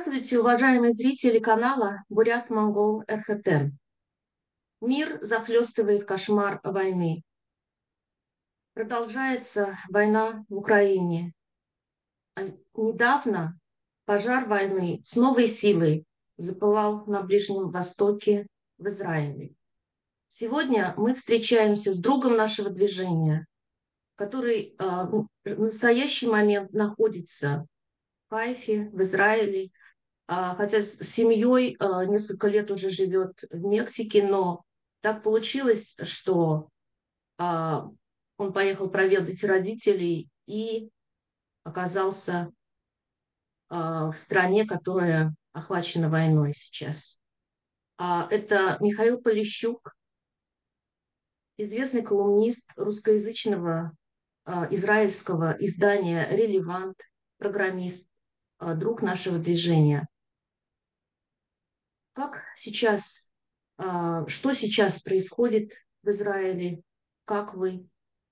Здравствуйте, уважаемые зрители канала Бурят-Монгол РХТ. Мир захлестывает кошмар войны. Продолжается война в Украине. А недавно пожар войны с новой силой запылал на Ближнем Востоке, в Израиле. Сегодня мы встречаемся с другом нашего движения, который в настоящий момент находится в Хайфе, в Израиле, хотя с семьей несколько лет уже живет в Мексике, но так получилось, что он поехал проведать родителей и оказался в стране, которая охвачена войной сейчас. Это Михаил Полищук, известный колумнист русскоязычного израильского издания «Релевант», программист, друг нашего движения. Как сейчас, что сейчас происходит в Израиле? Как вы?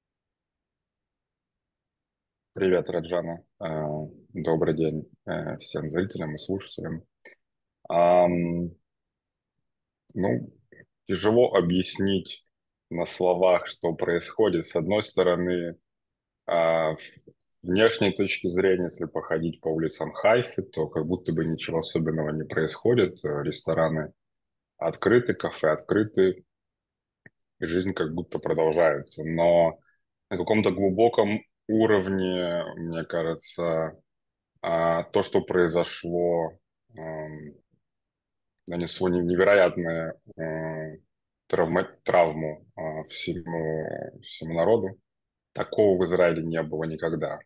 Привет, Раджана. Добрый день всем зрителям и слушателям. Ам, Ну, тяжело объяснить на словах, что происходит. С одной стороны, с внешней точки зрения, если походить по улицам Хайфы, то как будто бы ничего особенного не происходит. Рестораны открыты, кафе открыты, и жизнь как будто продолжается. Но на каком-то глубоком уровне, мне кажется, то, что произошло, нанесло невероятную травму всему народу. Такого в Израиле не было никогда.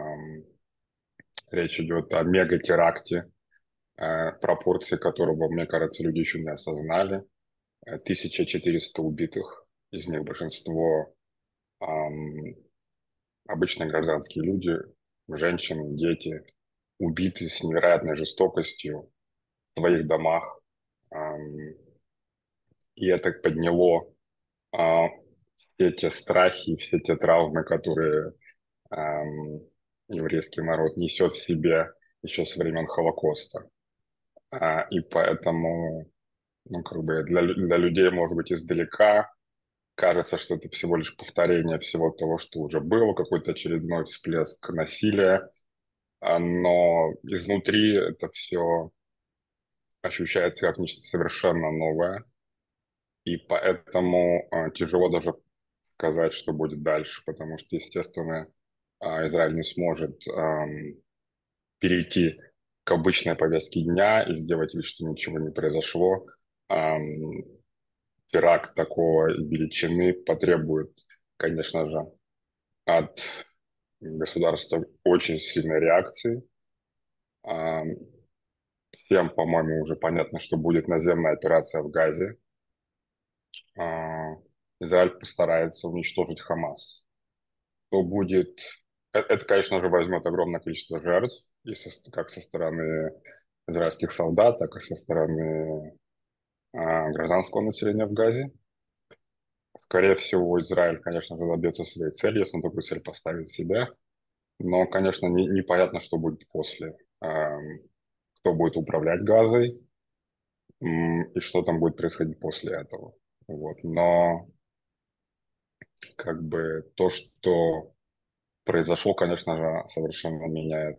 Речь идет о мегатеракте, пропорции которого, мне кажется, люди еще не осознали. 1400 убитых, из них большинство обычные гражданские люди, женщины, дети, убиты с невероятной жестокостью в своих домах. Ам, И это подняло а, все те страхи, все те травмы, которые ам, еврейский народ несет в себе еще со времен Холокоста. И поэтому, ну, как бы для людей, может быть, издалека кажется, что это всего лишь повторение всего того, что уже было, какой-то очередной всплеск насилия, но изнутри это все ощущается как нечто совершенно новое, и поэтому тяжело даже сказать, что будет дальше, потому что, естественно, Израиль не сможет перейти к обычной повестке дня и сделать вид, что ничего не произошло. Ам, Теракт такого величины потребует, конечно же, от государства очень сильной реакции. Ам, Всем, по-моему, уже понятно, что будет наземная операция в Газе. А, Израиль постарается уничтожить Хамас. То будет... Это, конечно же, возьмет огромное количество жертв, как со стороны израильских солдат, так и со стороны гражданского населения в Газе. Скорее всего, Израиль, конечно же, добьется своей цели, если он такую цель поставит себе. Но, конечно, непонятно, что будет после. Кто будет управлять Газой и что там будет происходить после этого. Вот. Но как бы то, что произошло, конечно же, совершенно меняет,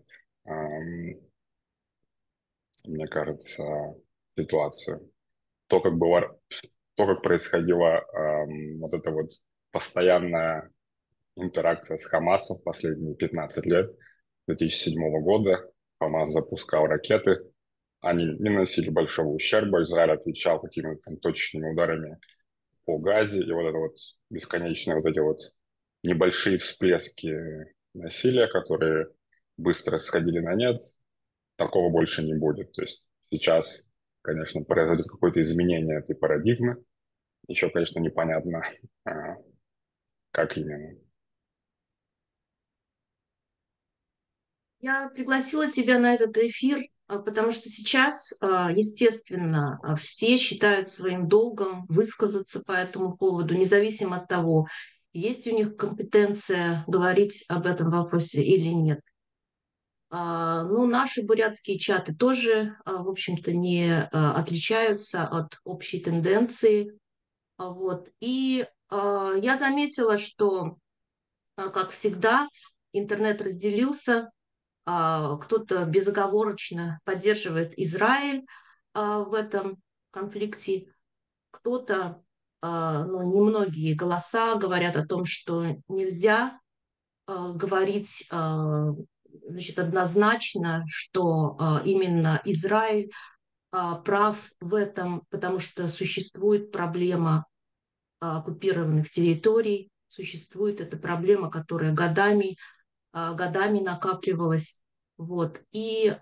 мне кажется, ситуацию. То, как было, то, как происходила вот эта вот постоянная интеракция с Хамасом в последние 15 лет, 2007 года. Хамас запускал ракеты, они не наносили большого ущерба, Израиль отвечал какими-то там точечными ударами по Газе, и вот это вот бесконечные вот эти вот небольшие всплески насилия, которые быстро сходили на нет, такого больше не будет. То есть сейчас, конечно, произойдет какое-то изменение этой парадигмы. Еще, конечно, непонятно, а, как именно. Я пригласила тебя на этот эфир, потому что сейчас, естественно, все считают своим долгом высказаться по этому поводу, независимо от того, есть у них компетенция говорить об этом вопросе или нет. Ну, наши бурятские чаты тоже, в общем-то, не отличаются от общей тенденции. Вот. И я заметила, что, как всегда, интернет разделился. Кто-то безоговорочно поддерживает Израиль в этом конфликте, кто-то, ну, немногие голоса говорят о том, что нельзя говорить, значит, однозначно, что именно Израиль прав в этом, потому что существует проблема оккупированных территорий, существует эта проблема, которая годами накапливалась. Вот. И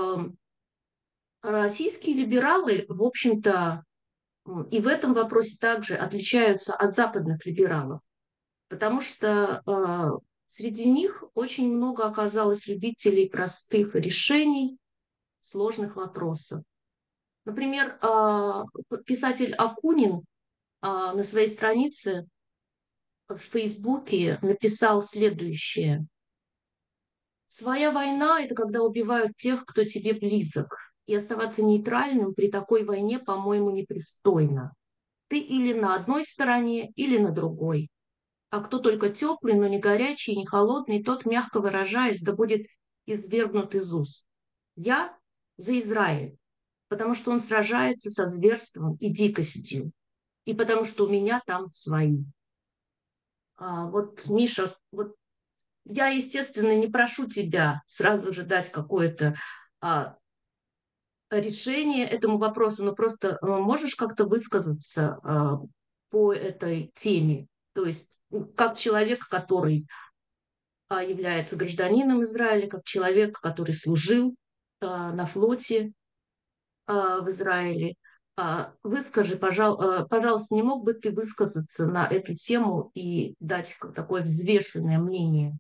российские либералы, в общем-то, и в этом вопросе также отличаются от западных либералов, потому что среди них очень много оказалось любителей простых решений сложных вопросов. Например, писатель Акунин на своей странице в Фейсбуке написал следующее. «Своя война – это когда убивают тех, кто тебе близок. И оставаться нейтральным при такой войне, по-моему, непристойно. Ты или на одной стороне, или на другой. А кто только теплый, но не горячий, не холодный, тот, мягко выражаясь, да будет извергнут из уст. Я за Израиль, потому что он сражается со зверством и дикостью, и потому что у меня там свои». Вот, Миша, вот я, естественно, не прошу тебя сразу же дать какое-то а, решение этому вопросу, но просто можешь как-то высказаться по этой теме. То есть как человек, который является гражданином Израиля, как человек, который служил на флоте в Израиле. Выскажи, пожалуйста, не мог бы ты высказаться на эту тему и дать такое взвешенное мнение?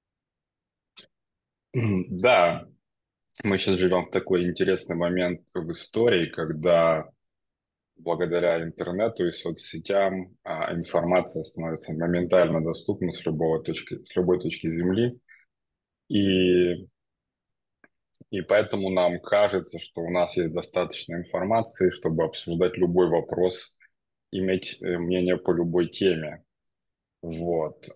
Да, мы сейчас живем в такой интересный момент в истории, когда благодаря интернету и соцсетям информация становится моментально доступна с любой точки Земли. И, и поэтому нам кажется, что у нас есть достаточно информации, чтобы обсуждать любой вопрос, иметь мнение по любой теме. Вот.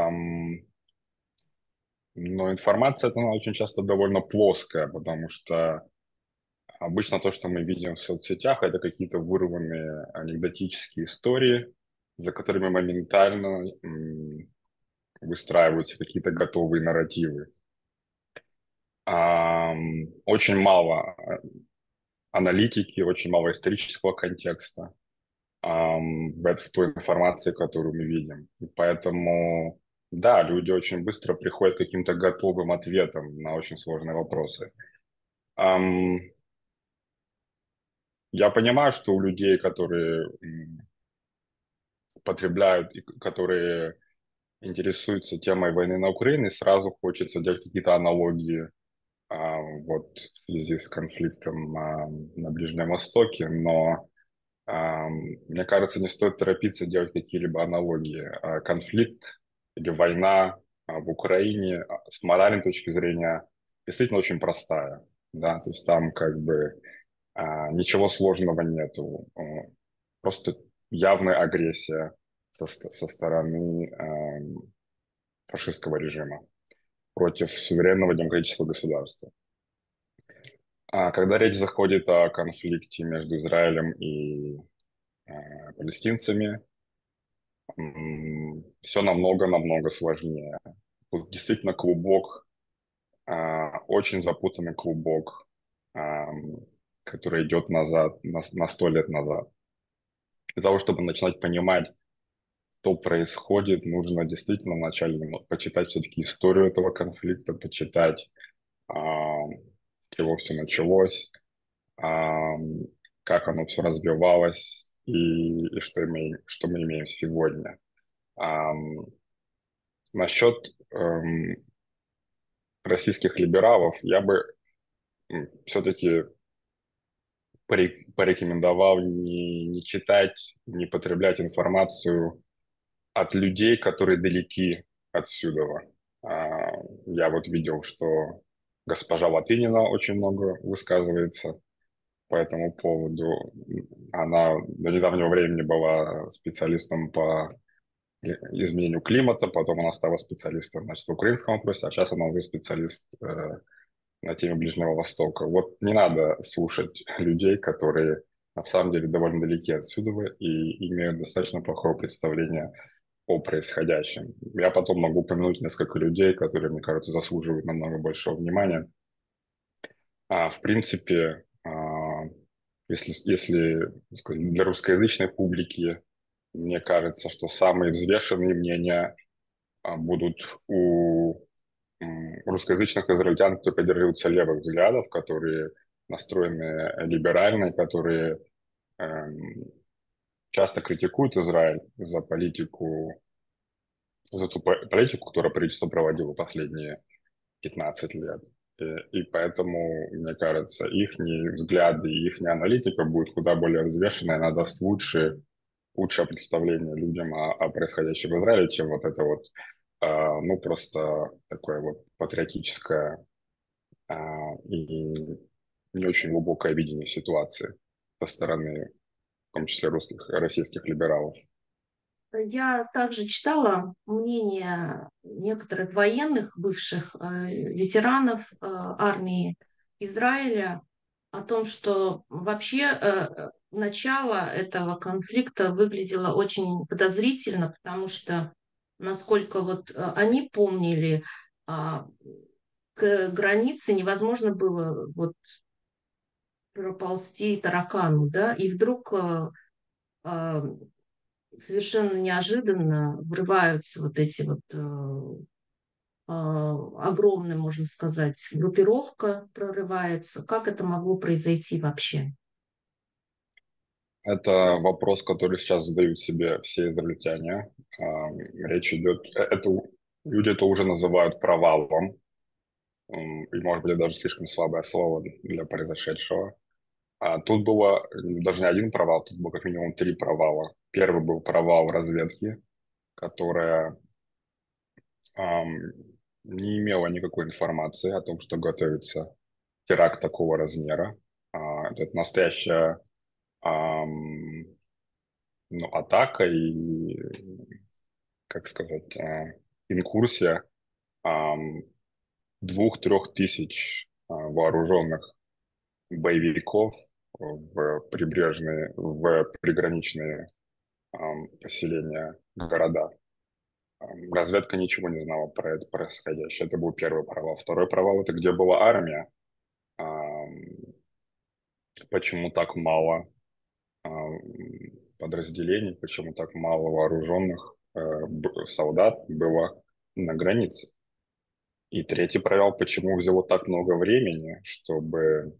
Но информация, это она очень часто довольно плоская, потому что обычно то, что мы видим в соцсетях, это какие-то вырванные анекдотические истории, за которыми моментально выстраиваются какие-то готовые нарративы. Очень мало аналитики, очень мало исторического контекста в той информации, которую мы видим. И поэтому, да, люди очень быстро приходят к каким-то готовым ответам на очень сложные вопросы. Я понимаю, что у людей, которые потребляют, и которые интересуются темой войны на Украине, сразу хочется делать какие-то аналогии вот в связи с конфликтом на Ближнем Востоке, но мне кажется, не стоит торопиться делать какие-либо аналогии. Конфликт или война в Украине с моральной точки зрения действительно очень простая, да, то есть там как бы ничего сложного нету, просто явная агрессия со стороны фашистского режима против суверенного демократического государства. А когда речь заходит о конфликте между Израилем и палестинцами, все намного-намного сложнее. Тут действительно клубок, очень запутанный клубок, который идет назад, на 100 лет назад. Для того, чтобы начинать понимать, что происходит, нужно действительно вначале почитать все-таки историю этого конфликта, почитать, с чего все началось, как оно все развивалось и что мы имеем сегодня. Насчет российских либералов я бы все-таки порекомендовал не читать, не потреблять информацию от людей, которые далеки отсюда. Я вот видел, что Госпожа Латынина очень много высказывается по этому поводу. Она до недавнего времени была специалистом по изменению климата, потом она стала специалистом, значит, в украинском вопросе, а сейчас она уже специалист на теме Ближнего Востока. Вот не надо слушать людей, которые на самом деле довольно далеки отсюда и имеют достаточно плохое представление о происходящем. Я потом могу упомянуть несколько людей, которые, мне кажется, заслуживают намного большего внимания. В принципе, если так сказать, для русскоязычной публики, мне кажется, что самые взвешенные мнения будут у русскоязычных израильтян, которые придерживаются левых взглядов, которые настроены либерально, которые эм, часто критикуют Израиль за политику, за ту политику, которую правительство проводило последние 15 лет. И поэтому, мне кажется, их взгляды и их аналитика будет куда более взвешенная, она даст лучшее представление людям о происходящем в Израиле, чем вот это вот, ну, просто такое вот патриотическое и не очень глубокое видение ситуации со стороны, в том числе русских, российских либералов. Я также читала мнение некоторых военных, бывших ветеранов армии Израиля о том, что вообще начало этого конфликта выглядело очень подозрительно, потому что, насколько вот они помнили, а, к границе невозможно было вот проползти таракану, да, и вдруг а, совершенно неожиданно врываются вот эти вот огромная, можно сказать, группировка прорывается. Как это могло произойти вообще? Это вопрос, который сейчас задают себе все израильтяне. Речь идет, люди это уже называют провалом, и, может быть, даже слишком слабое слово для произошедшего. Тут было даже не один провал, тут было как минимум три провала. Первый был провал разведки, которая ам, не имела никакой информации о том, что готовится теракт такого размера. Это настоящая ам, ну, атака и, как сказать, инкурсия ам, 2-3 тысяч вооруженных боевиков в приграничные поселения, города. Разведка ничего не знала про это происходящее. Это был первый провал. Второй провал — это где была армия. Ам, Почему так мало подразделений, почему так мало вооруженных солдат было на границе. И третий провал, почему взяло так много времени, чтобы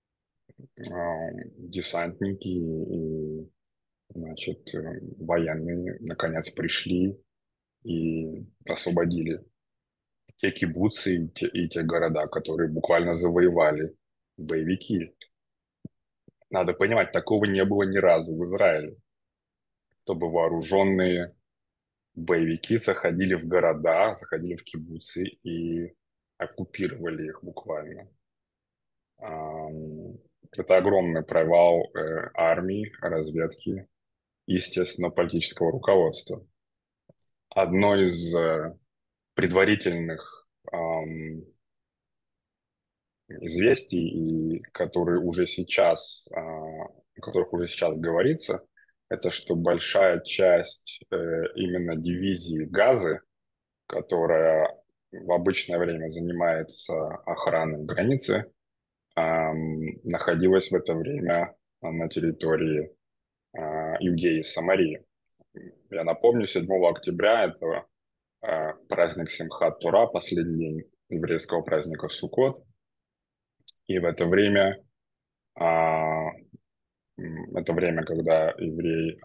десантники и, значит, военные наконец пришли и освободили те кибуцы и те города, которые буквально завоевали боевики. Надо понимать, такого не было ни разу в Израиле, чтобы вооруженные боевики заходили в города, заходили в кибуцы и оккупировали их буквально. Это огромный провал армии, разведки и, естественно, политического руководства. Одно из предварительных известий, и которые уже сейчас, о которых уже сейчас говорится, это что большая часть именно дивизии Газы, которая в обычное время занимается охраной границы, находилась в это время на территории Иудеи и Самарии. Я напомню, 7 октября это праздник Симхат Тора, последний день еврейского праздника Суккот. И в это время, когда евреи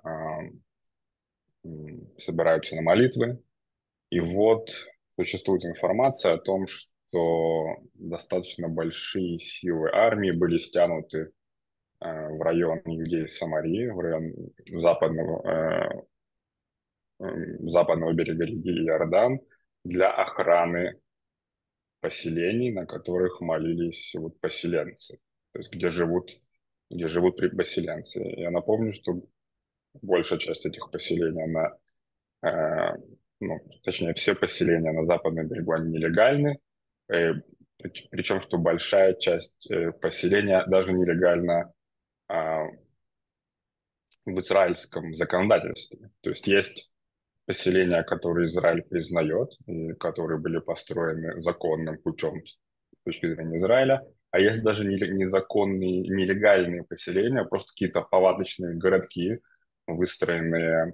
собираются на молитвы. И вот существует информация о том, что достаточно большие силы армии были стянуты в район Иудеи и Самарии, в район западного берега реки Иордан для охраны поселений, на которых молились вот поселенцы, то есть где живут поселенцы. Я напомню, что большая часть этих поселений, э, ну, точнее, все поселения на западном берегу, они нелегальны, э, причем, что большая часть поселения даже нелегально а, в израильском законодательстве. То есть поселения, которые Израиль признает, и которые были построены законным путем с точки зрения Израиля, а есть даже незаконные, нелегальные поселения, просто какие-то палаточные городки, выстроенные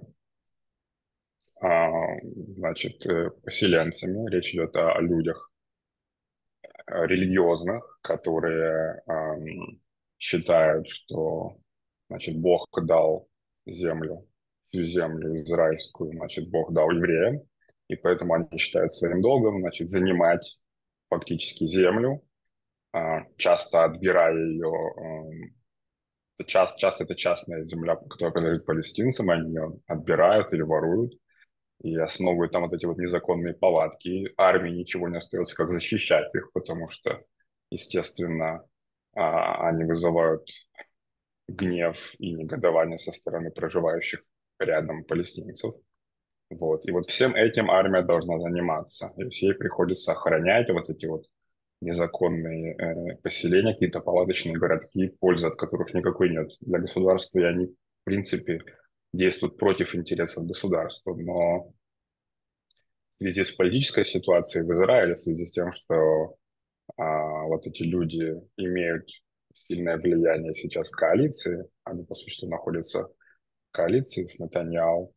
значит, поселенцами. Речь идет о людях религиозных, которые считают, что, значит, Бог дал землю, всю землю израильскую, значит, Бог дал евреям, и поэтому они считают своим долгом, значит, занимать фактически землю, часто отбирая ее. Часто это частная земля, которая принадлежит палестинцам, они ее отбирают или воруют и основывают там вот эти вот незаконные палатки. И армии ничего не остается, как защищать их, потому что, естественно, они вызывают гнев и негодование со стороны проживающих рядом палестинцев. Вот. И вот всем этим армия должна заниматься. То есть ей приходится охранять вот эти вот незаконные поселения, какие-то палаточные городки, пользы от которых никакой нет для государства, и они, в принципе, действуют против интересов государства. Но в связи с политической ситуацией в Израиле, в связи с тем, что вот эти люди имеют сильное влияние сейчас в коалиции, они, по сути, находятся в коалиции с Нетаньяху,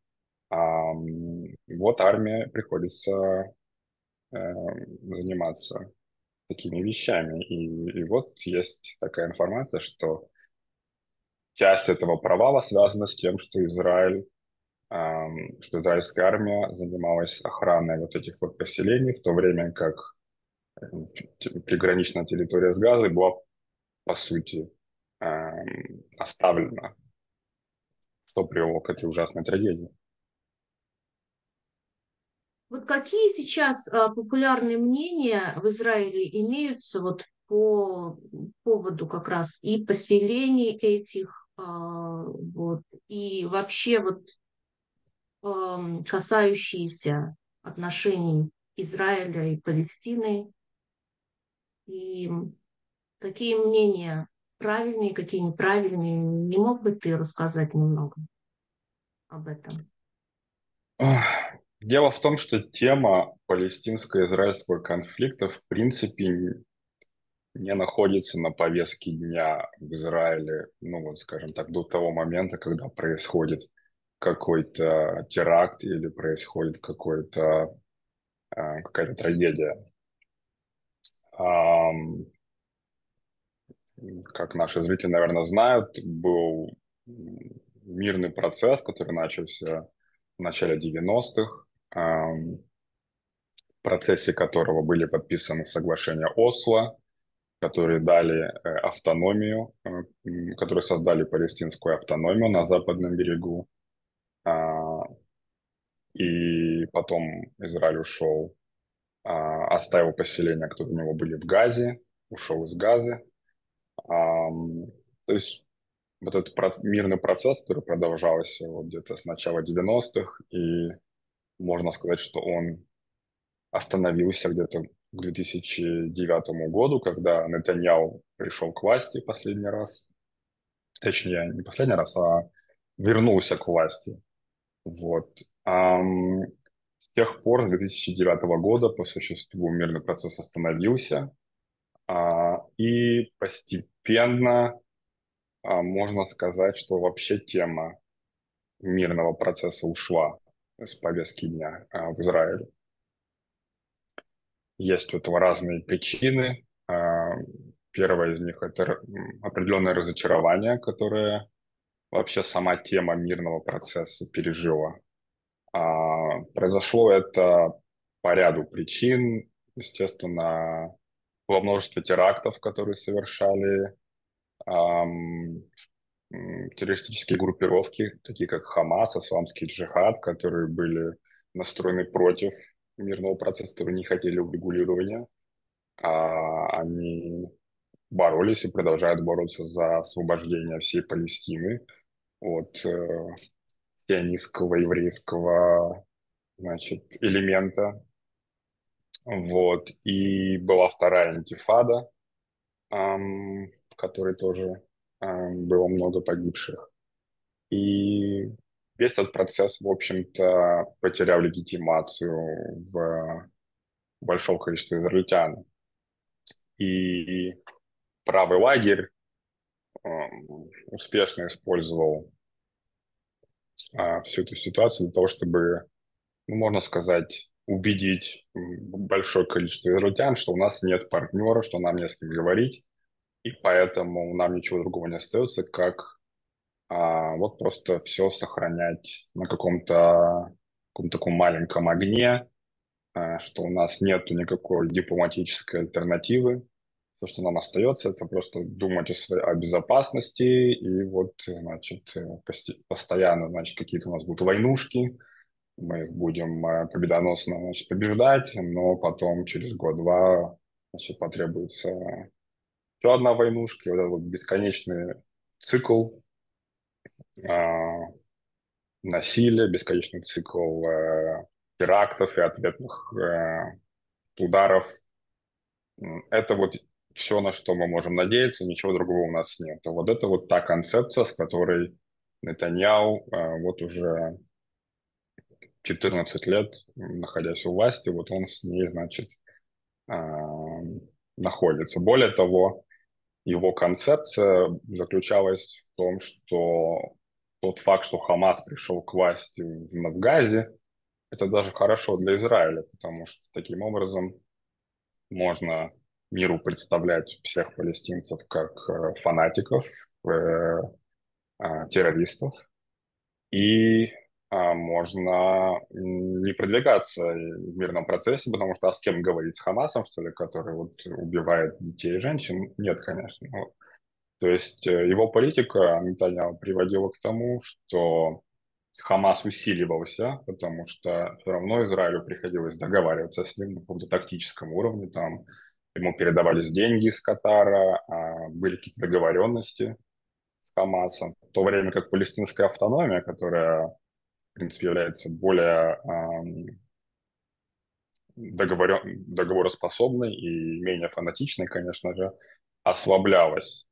вот армия приходится заниматься такими вещами. И вот есть такая информация, что часть этого провала связана с тем, что израильская армия занималась охраной вот этих вот поселений, в то время как приграничная территория с Газой была, по сути, оставлена, что привело к этой ужасной трагедии. Вот какие сейчас популярные мнения в Израиле имеются вот по поводу как раз и поселений этих, вот, и вообще вот касающиеся отношений Израиля и Палестины, и какие мнения правильные, какие неправильные? Не мог бы ты рассказать немного об этом? Дело в том, что тема палестинско-израильского конфликта в принципе не находится на повестке дня в Израиле, ну вот, скажем так, до того момента, когда происходит какой-то теракт или происходит какая-то трагедия. Ам, Как наши зрители, наверное, знают, был мирный процесс, который начался в начале 90-х, в процессе которого были подписаны соглашения Осло, которые дали автономию, которые создали палестинскую автономию на западном берегу. А, И потом Израиль ушел, оставил поселения, которые у него были в Газе, ушел из Газы. То есть вот этот мирный процесс, который продолжался вот где-то с начала 90-х, и можно сказать, что он остановился где-то к 2009 году, когда Нетаньяху пришел к власти последний раз. Точнее, не последний раз, а вернулся к власти. Вот. С тех пор, с 2009 года, по существу, мирный процесс остановился, и постепенно можно сказать, что вообще тема мирного процесса ушла с повестки дня в Израиле. Есть у этого разные причины. Первая из них – это определенное разочарование, которое вообще сама тема мирного процесса пережила. Произошло это по ряду причин. Естественно, было множество терактов, которые совершали террористические группировки, такие как Хамас, Исламский джихад, которые были настроены против мирного процесса, которые не хотели урегулирования. Они боролись и продолжают бороться за освобождение всей Палестины от сионистского еврейского, значит, элемента. Вот. И была вторая интифада, в которой тоже было много погибших. И весь этот процесс, в общем-то, потерял легитимацию в большом количестве израильтян. И правый лагерь успешно использовал всю эту ситуацию для того, чтобы, ну, можно сказать, убедить большое количество израильтян, что у нас нет партнера, что нам не с кем говорить, и поэтому нам ничего другого не остается, как вот просто все сохранять на каком таком маленьком огне, что у нас нет никакой дипломатической альтернативы. То, что нам остается, это просто думать о безопасности, и вот, значит, постоянно, значит, какие-то у нас будут войнушки, мы их будем победоносно, значит, побеждать, но потом через год-два, значит, потребуется еще одна войнушка, и вот этот вот бесконечный цикл а, насилия, бесконечный цикл терактов и ответных ударов. Это вот все, на что мы можем надеяться, ничего другого у нас нет. Вот это вот та концепция, с которой Нетаньяу вот уже 14 лет, находясь у власти, вот он с ней, значит, а, находится. Более того, его концепция заключалась в том, что тот факт, что Хамас пришел к власти в Газе, это даже хорошо для Израиля, потому что таким образом можно миру представлять всех палестинцев как фанатиков, террористов, и можно не продвигаться в мирном процессе, потому что с кем говорить, с Хамасом, что ли, который вот убивает детей и женщин? Нет, конечно. Вот. То есть его политика Нетаньяху приводила к тому, что Хамас усиливался, потому что все равно Израилю приходилось договариваться с ним на каком-то тактическом уровне, там ему передавались деньги из Катара, были какие-то договоренности с Хамасом, в то время как палестинская автономия, которая, в принципе, является более договороспособной и менее фанатичной, конечно же, ослаблялась,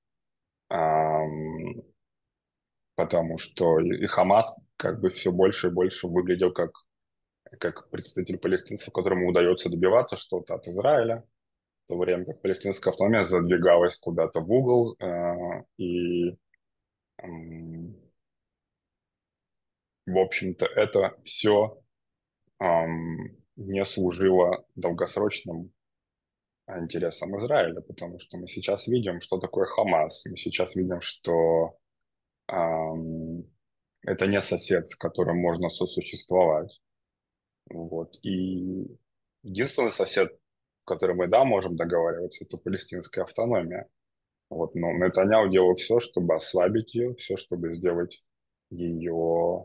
потому что и Хамас как бы все больше и больше выглядел как представитель палестинцев, которому удается добиваться что-то от Израиля, в то время как палестинская автономия задвигалась куда-то в угол, и, в общем-то, это все не служило долгосрочным интересам Израиля, потому что мы сейчас видим, что такое Хамас, мы сейчас видим, что ам, это не сосед, с которым можно сосуществовать. Вот. И единственный сосед, с которым мы, да, можем договариваться, это палестинская автономия. Вот. Но Нетаньяху делал все, чтобы ослабить ее, все, чтобы сделать ее,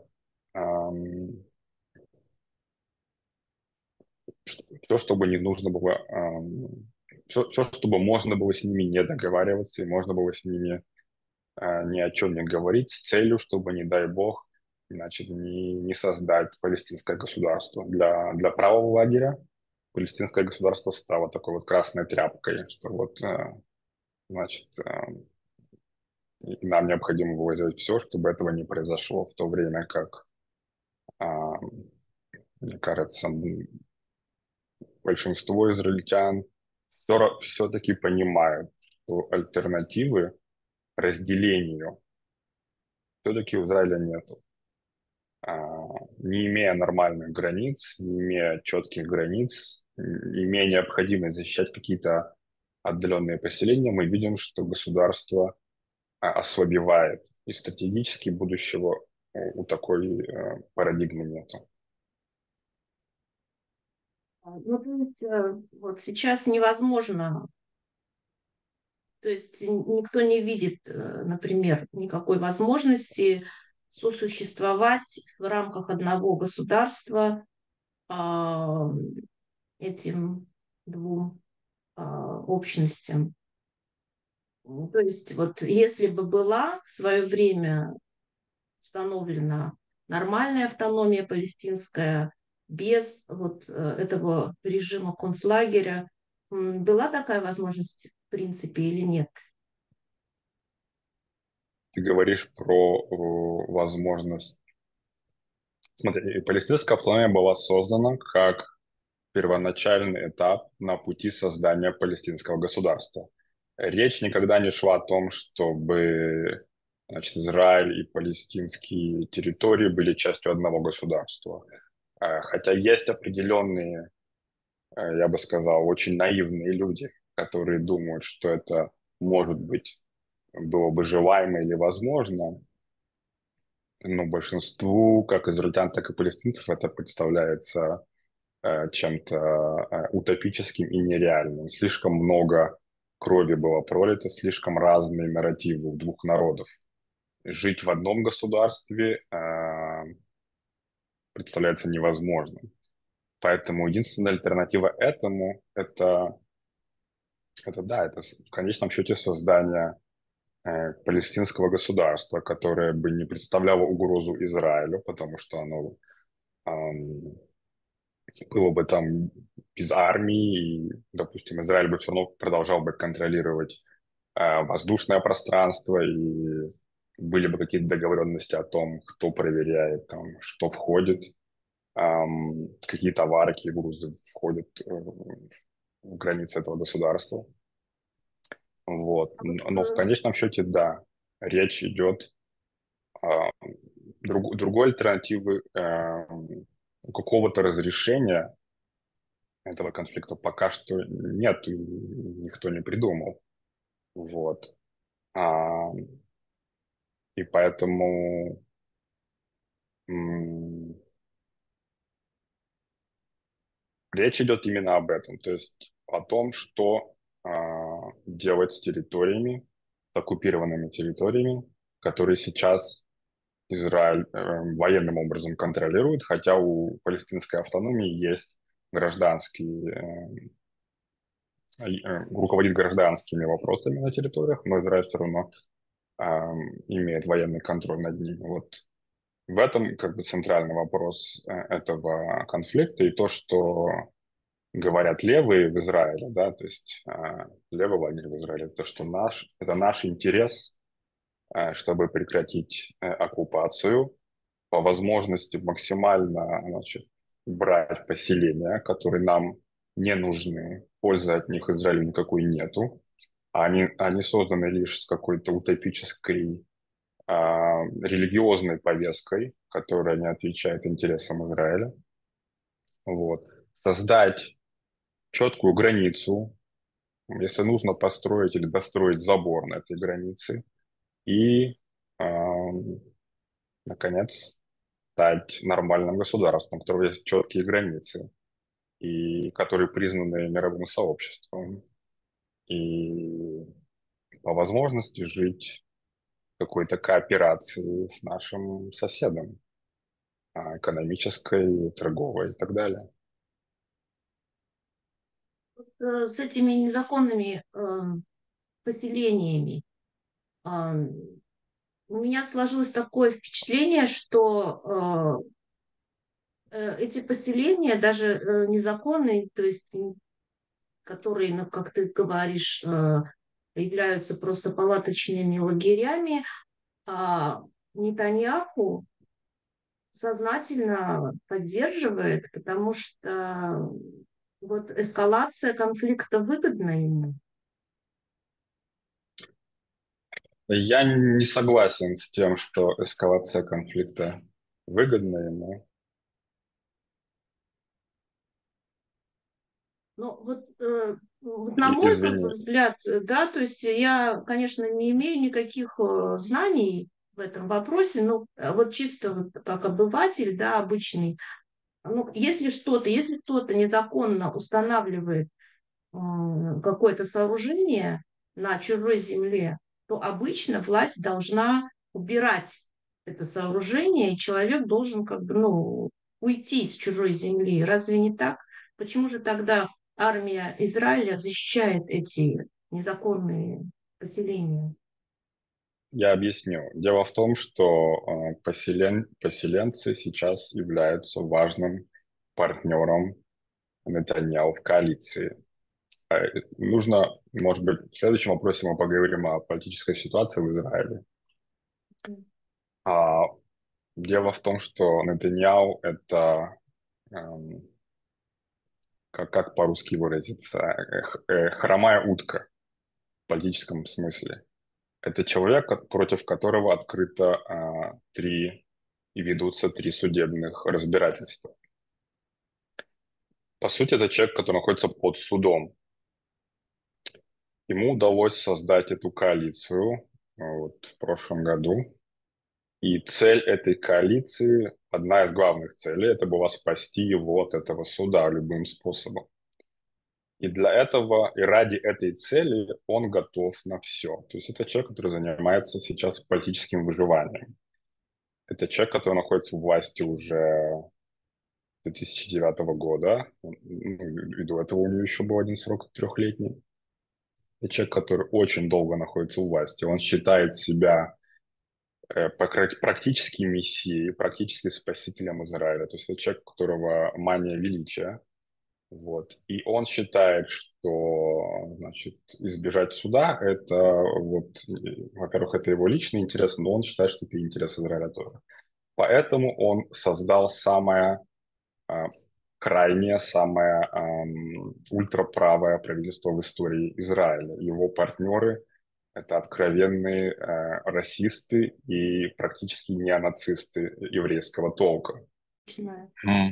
все, чтобы не нужно было, все, чтобы можно было с ними не договариваться, и можно было с ними ни о чем не говорить с целью, чтобы, не дай бог, значит, не создать палестинское государство. Для правого лагеря палестинское государство стало такой вот красной тряпкой, что вот, значит, нам необходимо было сделать все, чтобы этого не произошло, в то время как, а, мне кажется, большинство израильтян все-таки понимают, что альтернативы разделению все-таки у Израиля нет. Не имея нормальных границ, не имея четких границ, имея необходимость защищать какие-то отдаленные поселения, мы видим, что государство ослабевает. И стратегически будущего у такой парадигмы нет. Ну, то есть, вот сейчас невозможно, то есть никто не видит, например, никакой возможности сосуществовать в рамках одного государства этим двум. общностям. То есть вот если бы была в свое время установлена нормальная автономия палестинская, без вот этого режима концлагеря, была такая возможность в принципе или нет? Ты говоришь про возможность. Смотри, палестинская автономия была создана как первоначальный этап на пути создания палестинского государства. Речь никогда не шла о том, чтобы, значит, Израиль и палестинские территории были частью одного государства. Хотя есть определенные, я бы сказал, очень наивные люди, которые думают, что это может быть, было бы желаемо или возможно, но большинству, как израильтян, так и палестинцев, это представляется чем-то утопическим и нереальным. Слишком много крови было пролито, слишком разные нарративы у двух народов. Жить в одном государстве представляется невозможным. Поэтому единственная альтернатива этому это в конечном счете создание палестинского государства, которое бы не представляло угрозу Израилю, потому что оно было бы там без армии, и, допустим, Израиль бы все равно продолжал бы контролировать воздушное пространство, и были бы какие-то договоренности о том, кто проверяет, там, что входит, какие товары, какие грузы входят в границы этого государства. Вот. А вот, Но в конечном счете, да, речь идет о другой альтернативы какого-то разрешения этого конфликта пока что нет, и никто не придумал. Вот. А, и поэтому м, речь идет именно об этом, то есть о том, что делать с территориями, с оккупированными территориями, которые сейчас Израиль военным образом контролирует, хотя у палестинской автономии есть гражданские руководит гражданскими вопросами на территориях, но Израиль все равно имеет военный контроль над ними. Вот в этом как бы центральный вопрос этого конфликта и то, что говорят левые в Израиле, да, то есть левый лагерь в Израиле, то, что это наш интерес, чтобы прекратить оккупацию, по возможности максимально, значит, брать поселения, которые нам не нужны, пользы от них Израилю никакой нету, они созданы лишь с какой-то утопической религиозной повесткой, которая не отвечает интересам Израиля. Вот. Создать четкую границу, если нужно построить или достроить забор на этой границе, и, наконец, стать нормальным государством, у которого есть четкие границы, и которые признаны мировым сообществом. И по возможности жить в какой-то кооперации с нашим соседом, экономической, торговой и так далее. с этими незаконными поселениями у меня сложилось такое впечатление, что эти поселения, даже незаконные, то есть которые, ну, как ты говоришь, являются просто палаточными лагерями, а Нетаньяху сознательно поддерживает, потому что вот эскалация конфликта выгодна ему. Я не согласен с тем, что эскалация конфликта выгодна ему. Ну, вот на мой как бы Извини. взгляд, да, то есть я, конечно, не имею никаких знаний в этом вопросе, но вот чисто вот как обыватель, да, обычный, ну, если кто-то незаконно устанавливает какое-то сооружение на чужой земле, то обычно власть должна убирать это сооружение, и человек должен как бы, ну, уйти с чужой земли. Разве не так? Почему же тогда армия Израиля защищает эти незаконные поселения? Я объясню. Дело в том, что поселенцы сейчас являются важным партнером Нетаньяху в коалиции. Нужно, может быть, в следующем вопросе мы поговорим о политической ситуации в Израиле. А, Дело в том, что Нетаньяху — это, эм, как по-русски выразиться, хромая утка в политическом смысле. Это человек, против которого открыто и ведутся три судебных разбирательства. По сути, это человек, который находится под судом. Ему удалось создать эту коалицию вот, в прошлом году. И цель этой коалиции, одна из главных целей, это была спасти его от этого суда любым способом. И для этого, и ради этой цели он готов на все. То есть это человек, который занимается сейчас политическим выживанием. Это человек, который находится в власти уже 2009 года. И до этого у него еще был один срок трехлетний. Это человек, который очень долго находится у власти. Он считает себя практически мессией, практически спасителем Израиля. То есть это человек, у которого мания величия. Вот. И он считает, что, значит, избежать суда — это, вот, во-первых, это его личный интерес, но он считает, что это интерес Израиля тоже. Поэтому он создал самое а, крайнее, самое ультраправое правительство в истории Израиля. Его партнеры — это откровенные расисты и практически неонацисты еврейского толка. Начинаю. М.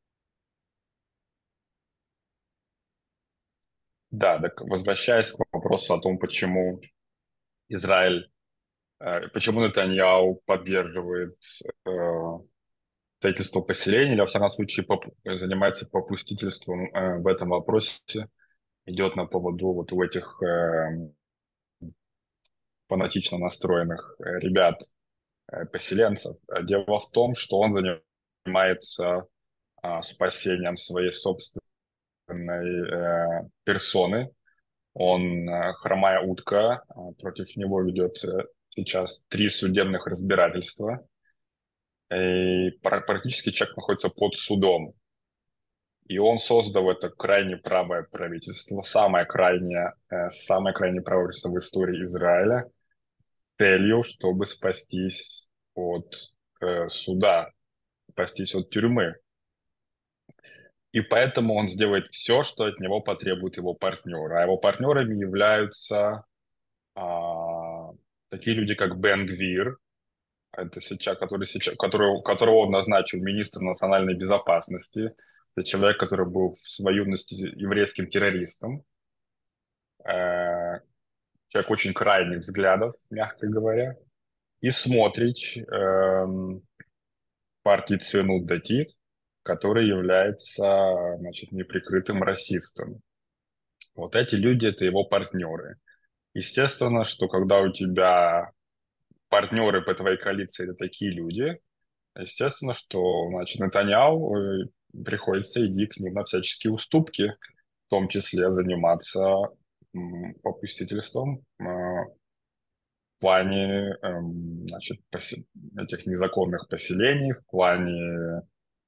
Да, так возвращаясь к вопросу о том, почему Израиль, почему Нетаньяху поддерживает э, строительство поселений, или, во всяком случае, занимается попустительством в этом вопросе, идет на поводу вот у этих фанатично настроенных ребят, поселенцев. Дело в том, что он занимается спасением своей собственной персоны. Он хромая утка, против него ведется сейчас три судебных разбирательства, и практически человек находится под судом. И он создал это крайне правое правительство, самое крайнее правительство в истории Израиля, целью, чтобы спастись от суда, спастись от тюрьмы. И поэтому он сделает все, что от него потребует его партнеры. А его партнерами являются такие люди, как Бен Гвир, это сейчас, которого он назначил министром национальной безопасности. Это человек, который был в своей юности еврейским террористом. Человек очень крайних взглядов, мягко говоря. И Смотрич, партии Цвенут Датит, который является, значит, неприкрытым расистом. Вот эти люди — это его партнеры. Естественно, что когда у тебя партнеры по твоей коалиции — это такие люди, естественно, что, значит, Нетаньяху приходится идти к ним на всяческие уступки, в том числе заниматься попустительством в плане, значит, этих незаконных поселений, в плане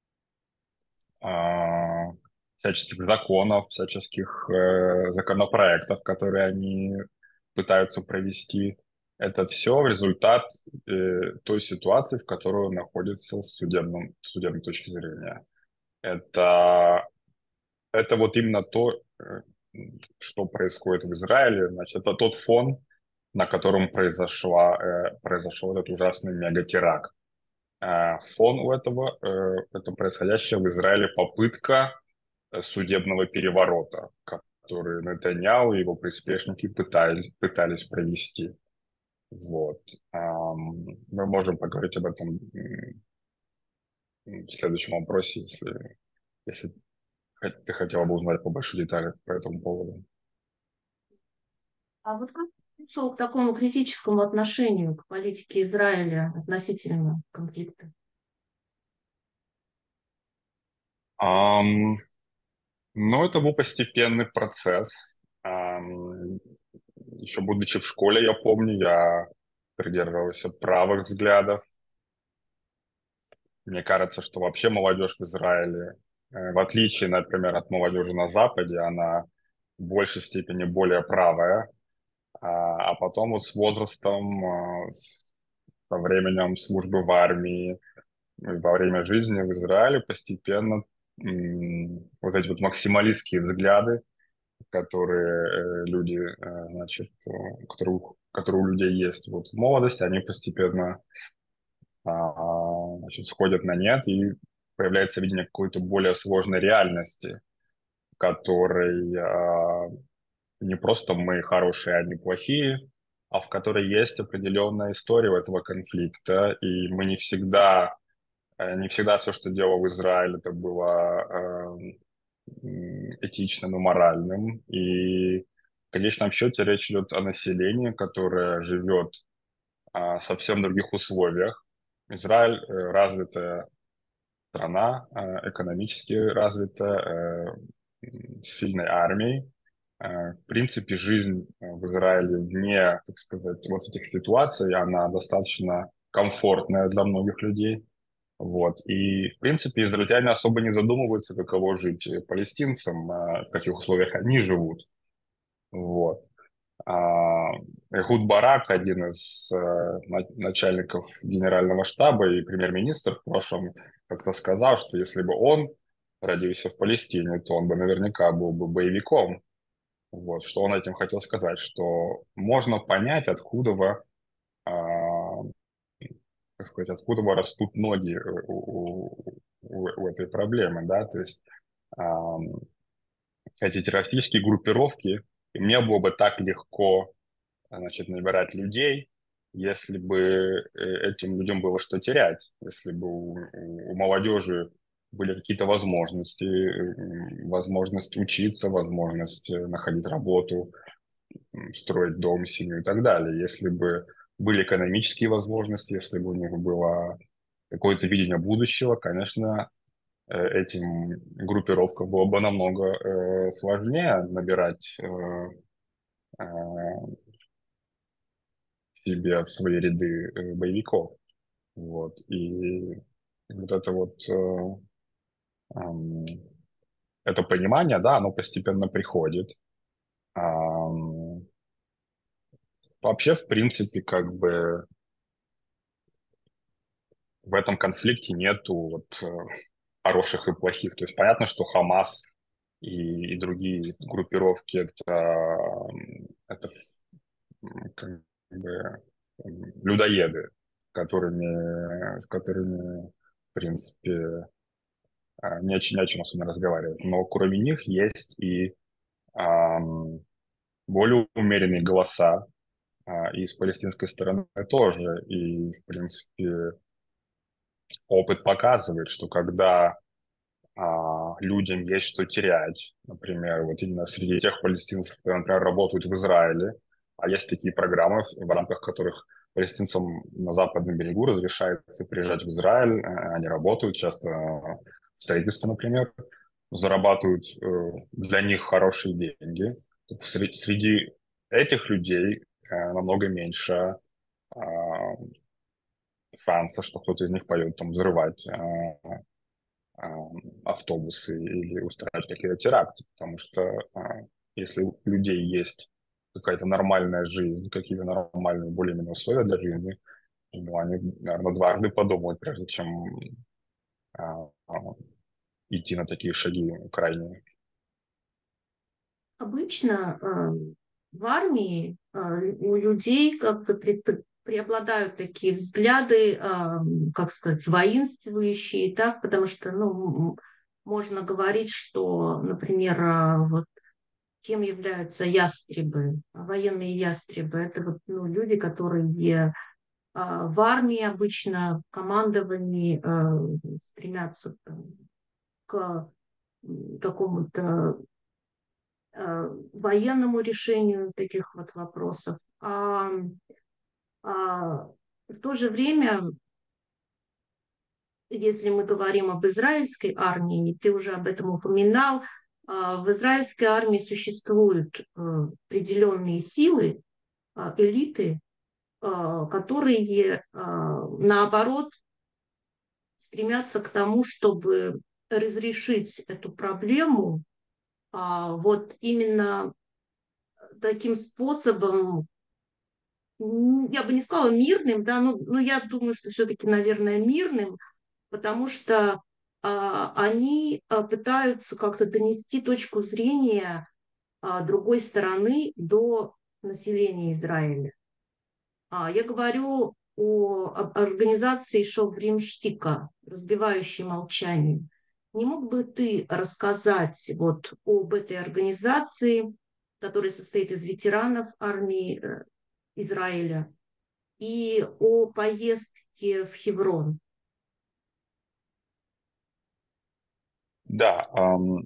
а, всяческих законов, всяческих законопроектов, которые они пытаются провести. Это все результат той ситуации, в которой он находится с судебной точки зрения. Это, это вот именно то, что происходит в Израиле. Значит, это тот фон, на котором произошел этот ужасный мегатеракт. Фон у этого, это происходящая в Израиле попытка судебного переворота, который Нетаньяху и его приспешники пытались провести. Вот. Мы можем поговорить об этом в следующем вопросе, если ты хотела бы узнать побольше деталей по этому поводу. А вот как ты пришел к такому критическому отношению к политике Израиля относительно конфликта? Но это был постепенный процесс. Еще будучи в школе, я помню, я придерживался правых взглядов. Мне кажется, что вообще молодежь в Израиле, в отличие, например, от молодежи на Западе, она в большей степени более правая. А потом вот с возрастом, со временем службы в армии, во время жизни в Израиле постепенно вот эти вот максималистские взгляды, которые люди, значит, которые у людей есть вот в молодости, они постепенно значит, сходят на нет, и появляется видение какой-то более сложной реальности, в которой не просто мы хорошие, а они плохие, а в которой есть определенная история этого конфликта, и мы не всегда все, что делал Израиль, это было этичным и моральным. И в конечном счете речь идет о населении, которое живет совсем других условиях. Израиль развитая страна, экономически развитая, с сильной армией. В принципе, жизнь в Израиле вне, так сказать, вот этих ситуаций, она достаточно комфортная для многих людей. Вот. И, в принципе, израильтяне особо не задумываются, каково жить палестинцам, в каких условиях они живут. Вот. А, Эхуд Барак, один из начальников генерального штаба и премьер-министр в прошлом, как-то сказал, что если бы он родился в Палестине, то он бы наверняка был бы боевиком. Вот, что он этим хотел сказать, что можно понять, а, как сказать, откуда растут ноги у этой проблемы, да, то есть ам, эти террористические группировки, им не было бы так легко, значит, набирать людей, если бы этим людям было что терять, если бы у молодежи были какие-то возможности, возможность учиться, возможность находить работу, строить дом, семью и так далее. Если бы были экономические возможности, если бы у них было какое-то видение будущего, конечно, этим группировкам было бы намного сложнее набирать э, себе в свои ряды боевиков. Вот. И вот это вот эм, это понимание, да, оно постепенно приходит. Вообще, в принципе, как бы в этом конфликте нету вот хороших и плохих. То есть понятно, что Хамас и другие группировки это как бы людоеды, с которыми, в принципе, не о чем особенно разговаривать. Но кроме них есть и ам, более умеренные голоса, и с палестинской стороны тоже. И, в принципе, опыт показывает, что когда людям есть что терять. Например, вот именно среди тех палестинцев, которые, например, работают в Израиле, а есть такие программы, в рамках которых палестинцам на западном берегу разрешается приезжать в Израиль, они работают часто в строительстве, например, зарабатывают для них хорошие деньги. Среди этих людей намного меньше а, шанса, что кто-то из них пойдет там взрывать автобусы или устраивать какие-то теракты, потому что если у людей есть какая-то нормальная жизнь, какие-то нормальные более-менее условия для жизни, ну, они, наверное, дважды подумают, прежде чем а, а, идти на такие шаги крайние. Обычно в армии у людей как бы преобладают такие взгляды, как сказать, воинствующие, так, потому что, ну, можно говорить, что, например, вот кем являются ястребы, военные ястребы, это вот, ну, люди, которые в армии обычно, в командовании стремятся там, к какому-то военному решению таких вот вопросов. А в то же время, если мы говорим об израильской армии, ты уже об этом упоминал, В израильской армии существуют определенные силы, элиты, которые, наоборот, стремятся к тому, чтобы разрешить эту проблему вот именно таким способом, я бы не сказала мирным, да, но я думаю, что все-таки, наверное, мирным, потому что они пытаются как-то донести точку зрения другой стороны до населения Израиля. Я говорю об организации Шоврим Штика, разбивающей молчание. Не мог бы ты рассказать вот об этой организации, которая состоит из ветеранов армии Израиля, и о поездке в Хеврон? Да,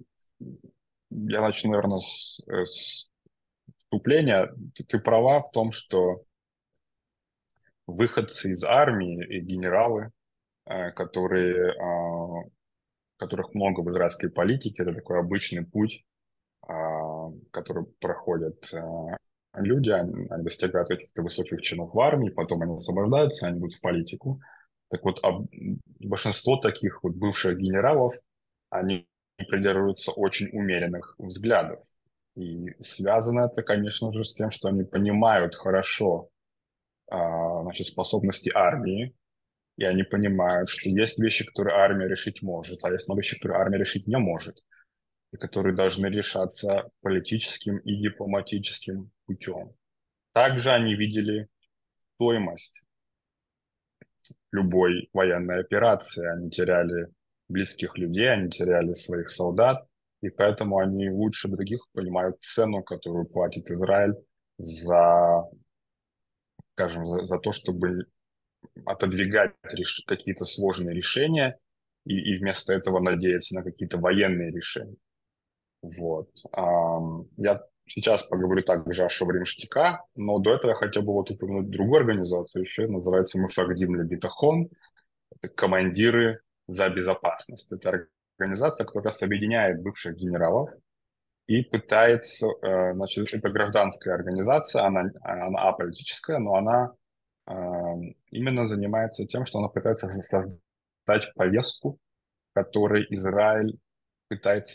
я начну, наверное, с вступления. Ты права в том, что выходцы из армии и генералы, которые, которых много в израильской политике, это такой обычный путь, который проходят люди, они достигают каких-то высоких чинов в армии, потом они освобождаются, они идут в политику. Так вот, большинство таких вот бывших генералов, они придерживаются очень умеренных взглядов. И связано это, конечно же, с тем, что они понимают хорошо значит, способности армии, и они понимают, что есть вещи, которые армия решить может, а есть много вещей, которые армия решить не может, и которые должны решаться политическим и дипломатическим путем. Также они видели стоимость любой военной операции. Они теряли близких людей, они теряли своих солдат, и поэтому они лучше других понимают цену, которую платит Израиль за, скажем, за то, чтобы отодвигать какие-то сложные решения и вместо этого надеяться на какие-то военные решения. Вот. Я сейчас поговорю также о Шоврим Штика, но до этого я хотел бы вот упомянуть другую организацию еще, называется Мефагдим Лебитахон. Это командиры за безопасность. Это организация, которая как раз объединяет бывших генералов и пытается, значит, это гражданская организация, она аполитическая, но она именно занимается тем, что она пытается создать повестку, которой Израиль пытается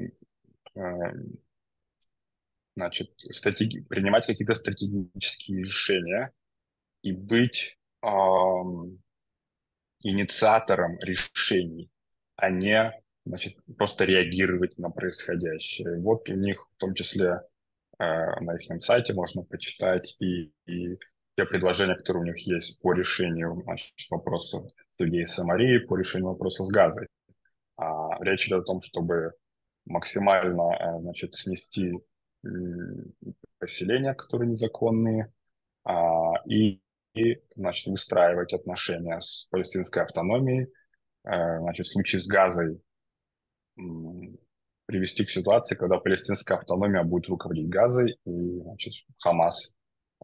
значит, принимать какие-то стратегические решения и быть инициатором решений, а не, значит, просто реагировать на происходящее. Вот у них в том числе на их сайте можно почитать и те предложения, которые у них есть по решению, значит, вопросов Иудеи и Самарии, по решению вопросов с Газой. Речь идет о том, чтобы максимально, значит, снести поселения, которые незаконные, значит, выстраивать отношения с палестинской автономией. Значит, в случае с Газой привести к ситуации, когда палестинская автономия будет руководить Газой, и, значит, Хамас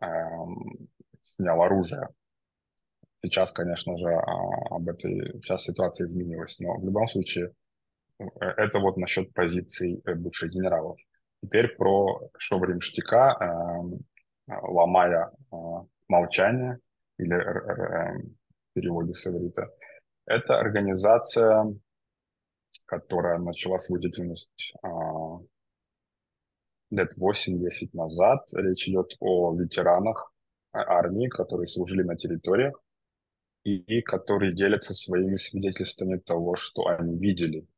снял оружие. Сейчас, конечно же, сейчас ситуация изменилась, но в любом случае это вот насчет позиций бывших генералов. Теперь про Шоврим Штика, ломая молчание, или в переводе с иврита. Это организация, которая начала свою деятельность лет 8-10 назад. Речь идет о ветеранах армии, которые служили на территориях и которые делятся своими свидетельствами того, что они видели,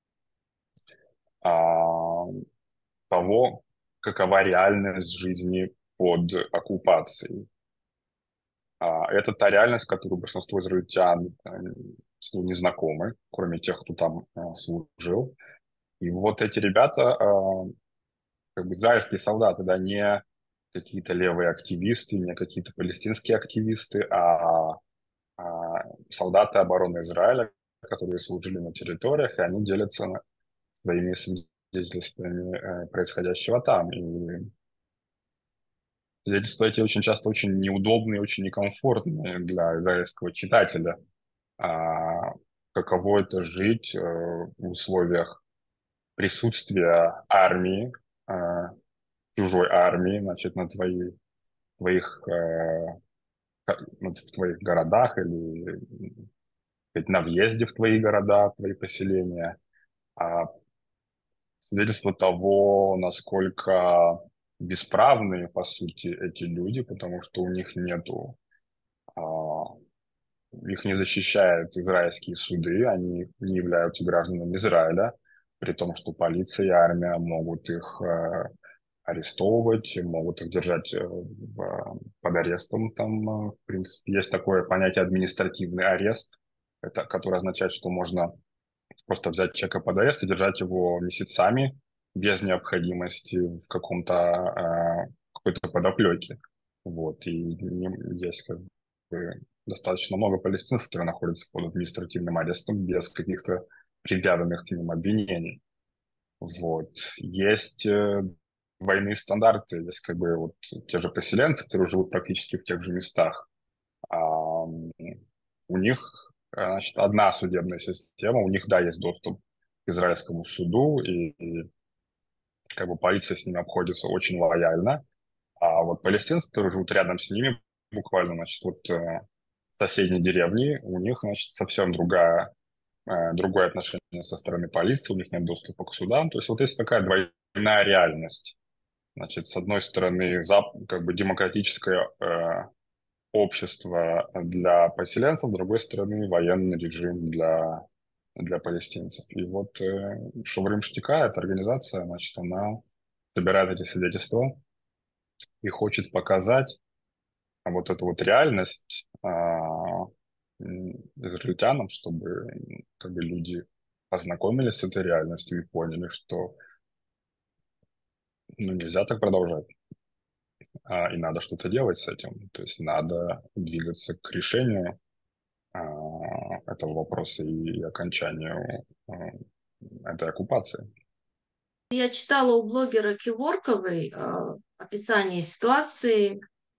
того, какова реальность жизни под оккупацией. Это та реальность, которую большинство израильтян с ней не знакомы, кроме тех, кто там служил. И вот эти ребята, как бы израильские солдаты, да, не какие-то левые активисты, не какие-то палестинские активисты, солдаты обороны Израиля, которые служили на территориях, и они делятся своими свидетельствами происходящего там. И свидетельства эти очень часто очень неудобные, очень некомфортные для израильского читателя. Каково это жить в условиях присутствие армии, чужой армии, значит, твоих, в твоих городах или на въезде в твои города, в твои поселения. А свидетельство того, насколько бесправные, по сути, эти люди, потому что у них нету, а, их не защищают израильские суды, они не являются гражданами Израиля, при том, что полиция и армия могут их арестовывать, могут их держать под арестом. Там, в принципе, есть такое понятие административный арест, которое означает, что можно просто взять человека под арест и держать его месяцами без необходимости в какой-то подоплеке. Вот. И есть как бы достаточно много палестинцев, которые находятся под административным арестом без каких-то предъявленных к ним обвинений. Вот. Есть двойные стандарты, есть как бы вот те же поселенцы, которые живут практически в тех же местах. У них, значит, одна судебная система, у них, да, есть доступ к израильскому суду, и как бы полиция с ними обходится очень лояльно. А вот палестинцы, которые живут рядом с ними, буквально, значит, вот в соседней деревне, у них, значит, совсем другое отношение со стороны полиции, у них нет доступа к судам. То есть вот есть такая двойная реальность. Значит, с одной стороны, как бы демократическое общество для поселенцев, с другой стороны, военный режим для палестинцев. И вот Шоврим Штика, эта организация, значит, она собирает эти свидетельства и хочет показать вот эту вот реальность израильтянам, чтобы как бы люди ознакомились с этой реальностью и поняли, что ну, нельзя так продолжать, и надо что-то делать с этим. То есть надо двигаться к решению этого вопроса и окончанию этой оккупации. Я читала у блогера Киворковой описание ситуации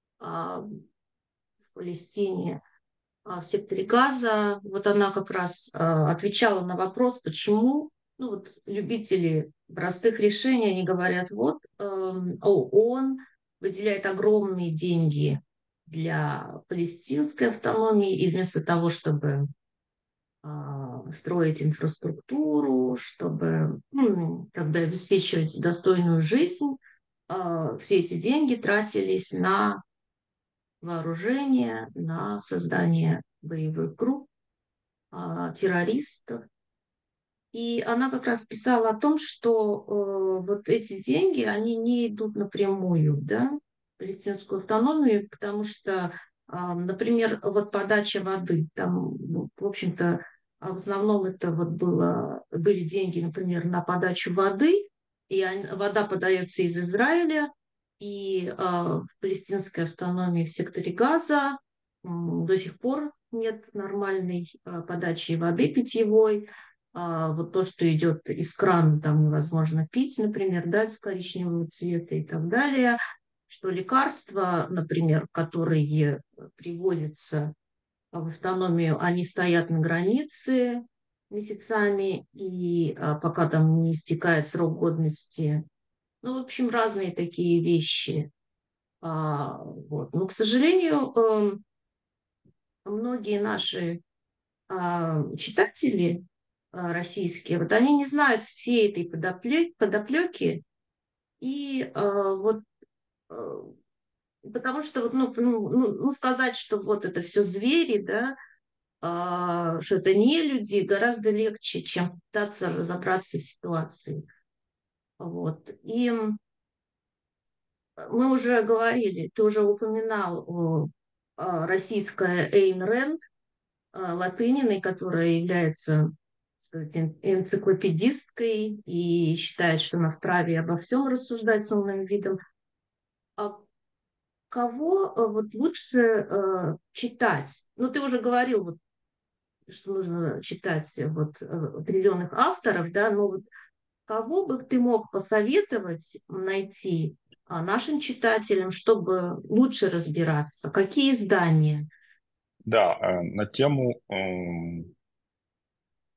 в Палестине, в секторе Газа. Вот она как раз отвечала на вопрос, почему ну, вот, любители простых решений, они говорят, вот ООН выделяет огромные деньги для палестинской автономии, и вместо того, чтобы строить инфраструктуру, чтобы как бы обеспечивать достойную жизнь, все эти деньги тратились на вооружение, на создание боевых групп, террористов. И она как раз писала о том, что вот эти деньги, они не идут напрямую, да, в палестинскую автономию, потому что, например, вот подача воды, там, ну, в общем-то, в основном это вот были деньги, например, на подачу воды, и вода подается из Израиля, и в палестинской автономии в секторе Газа до сих пор нет нормальной подачи воды питьевой. Вот то, что идет из крана, там невозможно пить, например, да, из коричневого цвета и так далее, что лекарства, например, которые привозятся в автономию, они стоят на границе месяцами, и пока там не истекает срок годности. Ну, в общем, разные такие вещи. Вот. Но, к сожалению, многие наши читатели российские, вот они не знают всей этой подоплеки, и вот потому что вот, ну, сказать, что вот это все звери, да, что это не люди, гораздо легче, чем пытаться разобраться в ситуации. Вот. И мы уже говорили, ты уже упоминал российская Эйн Рэнд, Латыниной, которая является, так сказать, энциклопедисткой и считает, что она вправе обо всем рассуждать с умным видом. А кого вот лучше читать? Ну, ты уже говорил, вот, что нужно читать вот, определенных авторов, да, но вот кого бы ты мог посоветовать найти нашим читателям, чтобы лучше разбираться? Какие издания? Да, на тему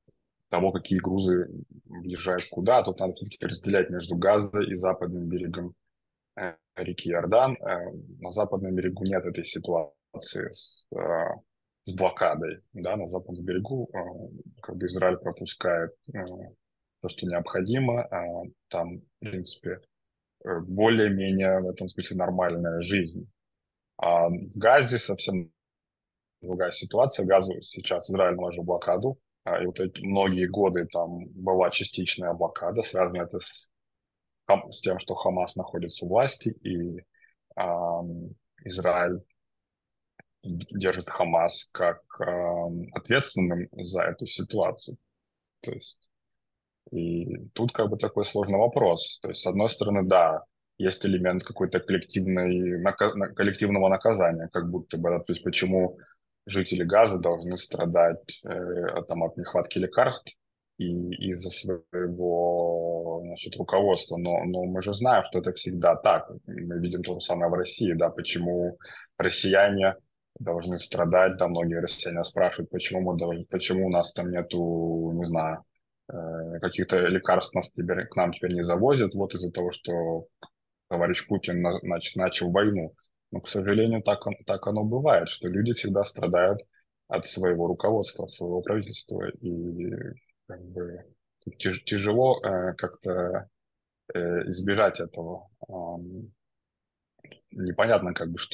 того, какие грузы въезжают куда. Тут надо все-таки разделять между Газой и западным берегом реки Иордан. На западном берегу нет этой ситуации с блокадой. Да, на западном берегу как бы Израиль пропускает то, что необходимо. Там, в принципе, более-менее в этом смысле нормальная жизнь. А в Газе совсем другая ситуация. Газу сейчас Израиль наложил блокаду, и вот эти многие годы там была частичная блокада, связано это с тем, что Хамас находится у власти, и Израиль держит Хамас как ответственным за эту ситуацию. То есть и тут как бы такой сложный вопрос. То есть, с одной стороны, да, есть элемент какой-то коллективного наказания, как будто бы, да, то есть почему жители Газа должны страдать там, от нехватки лекарств и из-за своего, значит, руководства. Но мы же знаем, что это всегда так. Мы видим то же самое в России, да, почему россияне должны страдать, да, многие россияне спрашивают, почему у нас там нету, не знаю, каких-то лекарств к нам теперь не завозят, вот из-за того, что товарищ Путин начал войну. Но, к сожалению, так оно бывает, что люди всегда страдают от своего руководства, от своего правительства. И как бы тяжело как-то избежать этого. Непонятно, как бы,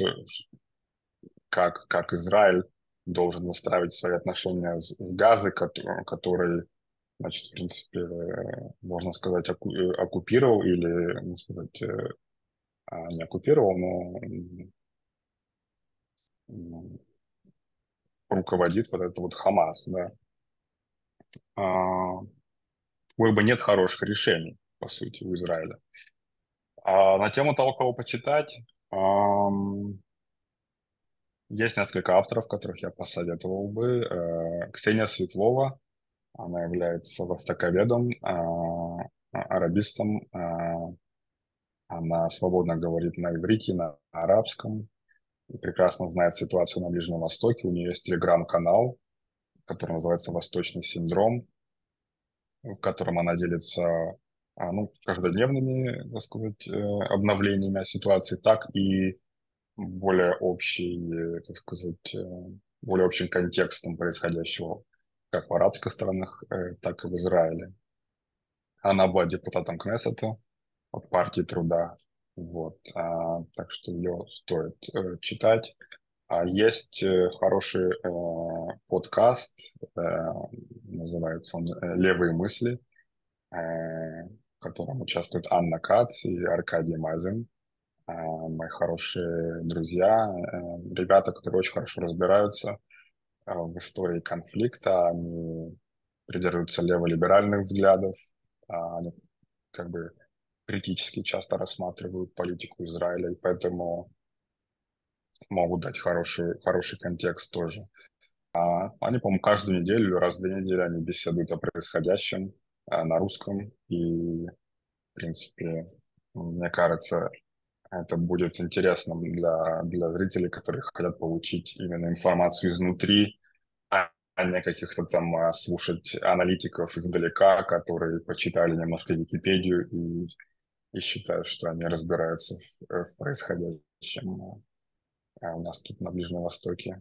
как Израиль должен выстраивать свои отношения с Газой, который, значит, в принципе, можно сказать, оккупировал или, можно сказать, не оккупировал, но руководит вот этот вот Хамас, да. А, Как бы нет хороших решений, по сути, у Израиля. А на тему того, кого почитать, есть несколько авторов, которых я посоветовал бы. Ксения Светлова, она является востоковедом, арабистом. Она свободно говорит на иврите, на арабском, и прекрасно знает ситуацию на Ближнем Востоке. У нее есть телеграм-канал, который называется «Восточный синдром», в котором она делится ну, каждодневными, так сказать, обновлениями о ситуации, так и более общей, так сказать, более общим контекстом происходящего как в арабских странах, так и в Израиле. Она была депутатом Кнессета от партии Труда, вот, так что ее стоит читать. Есть хороший подкаст, называется он «Левые мысли», в котором участвуют Анна Кац и Аркадий Мазин, мои хорошие друзья, ребята, которые очень хорошо разбираются в истории конфликта, они придерживаются леволиберальных взглядов, они как бы критически часто рассматривают политику Израиля, и поэтому могут дать хороший контекст тоже. Они, по-моему, каждую неделю или раз в 2 недели они беседуют о происходящем на русском, и, в принципе, мне кажется, это будет интересным для зрителей, которые хотят получить именно информацию изнутри, а не каких-то там слушать аналитиков издалека, которые почитали немножко Википедию и считают, что они разбираются в происходящем у нас тут на Ближнем Востоке.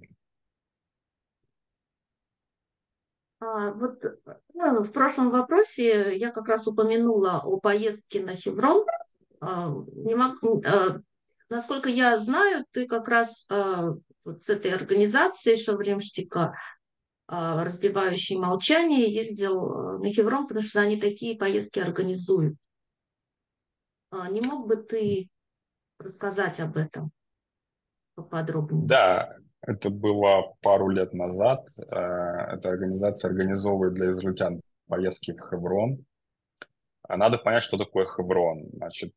Вот в прошлом вопросе я как раз упомянула о поездке на Хеврон. Не могу, насколько я знаю, ты как раз вот с этой организацией Шовремштика, разбивающей молчание, ездил на Хеврон, потому что они такие поездки организуют. Не мог бы ты рассказать об этом поподробнее? Да, это было пару лет назад. Эта организация организовывает для израильтян поездки в Хеврон. Надо понять, что такое Хеврон. Значит,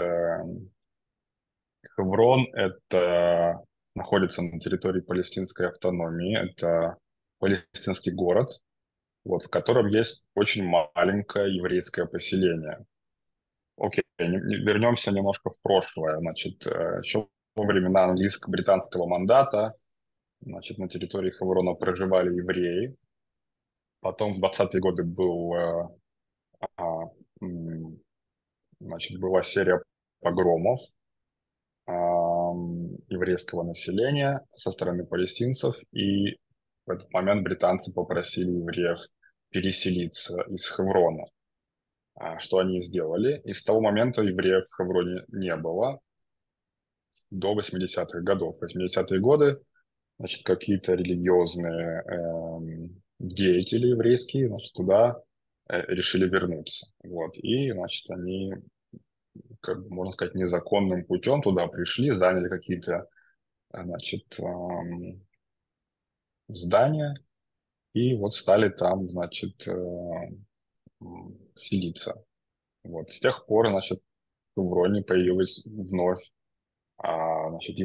Хеврон — это находится на территории палестинской автономии. Это палестинский город, вот, в котором есть очень маленькое еврейское поселение. Окей, вернемся немножко в прошлое. Значит, еще во времена английско-британского мандата, значит, на территории Хеврона проживали евреи. Потом в 20-е годы была серия погромов еврейского населения со стороны палестинцев, и в этот момент британцы попросили евреев переселиться из Хеврона. Что они сделали? И с того момента евреев в Хевроне не было до 80-х годов. 80-е годы, значит, какие-то религиозные деятели еврейские, значит, туда решили вернуться. Вот. И, значит, они, как бы, можно сказать, незаконным путем туда пришли, заняли какие-то, значит, здания, и вот стали там, значит, селиться. Вот. С тех пор, значит, в Хевроне появилась вновь, значит,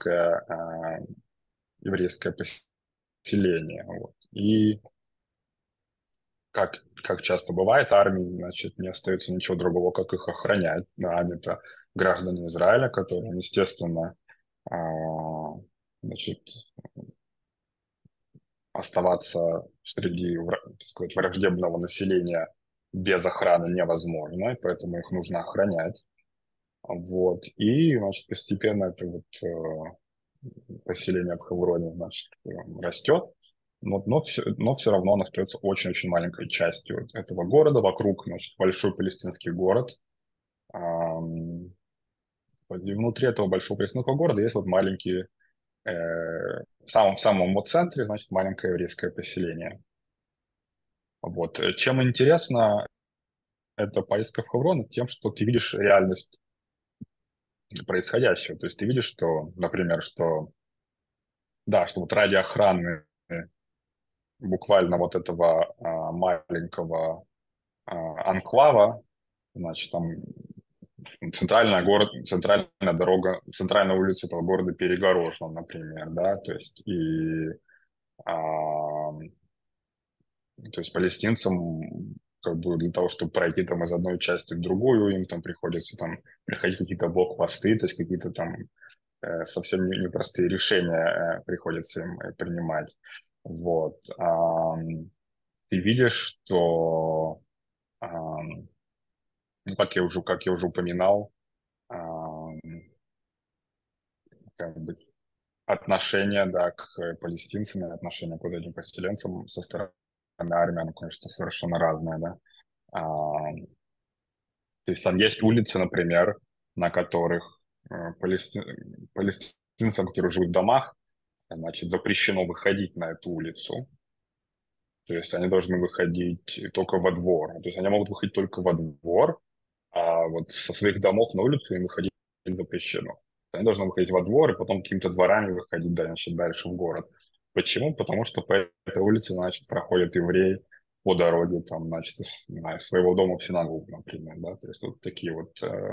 еврейское поселение. Вот. И как часто бывает, армии, значит, не остается ничего другого, как их охранять. Да, это граждане Израиля, которые, естественно, а, значит, оставаться среди, так сказать, враждебного населения без охраны невозможно, и поэтому их нужно охранять. Вот. И, значит, постепенно это вот поселение в Хевроне, значит, растет, но все равно оно остается очень-очень маленькой частью вот этого города. Вокруг, значит, большой палестинский город. И внутри этого большого палестинского города есть вот маленькие, в самом вот центре, значит, маленькое еврейское поселение. Вот. Чем интересно эта поездка в Хеврон? Тем, что ты видишь реальность происходящего. То есть ты видишь, что, например, что, да, что вот ради охраны буквально вот этого маленького анклава, значит, там центральная дорога, центральная улица этого города перегорожена, например, да, а, то есть палестинцам как бы для того, чтобы пройти там из одной части в другую, им там приходится там приходить какие-то блокпосты, то есть какие-то там совсем непростые решения приходится им принимать. Вот. Ты видишь, что, ну, как я уже упоминал, как бы отношение, да, к палестинцам и отношение к вот этим поселенцам со стороны армян, конечно, совершенно разное, да. То есть там есть улицы, например, на которых палестинцам, которые живут в домах, значит, запрещено выходить на эту улицу. То есть они должны выходить только во двор. То есть они могут выходить только во двор, а вот со своих домов на улицу им выходить запрещено. Они должны выходить во двор и потом какими-то дворами выходить, да, значит, дальше в город. Почему? Потому что по этой улице, значит, проходит еврей по дороге, там, значит, из своего дома в синагогу, например, да. То есть вот такие вот